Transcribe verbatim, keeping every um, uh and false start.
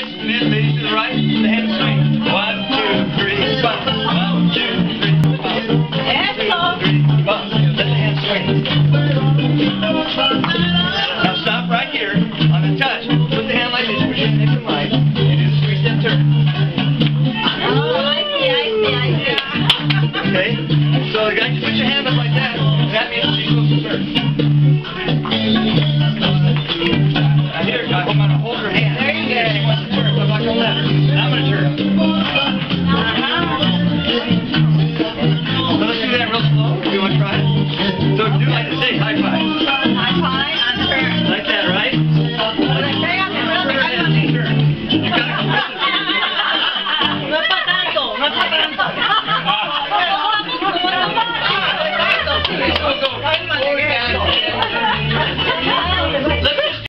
and then ladies to the right, the hand swing. One, two, three, one. One, two, three, one. Excellent. Three, one. Let the hand swing. Now stop right here on the touch. Put the hand like this, push your hips in line, and do the three step turn. Oh, I see, I see, I see. Okay? So you got to put your hand up like that, and that means she's supposed to turn. Now here, I'm going to hold her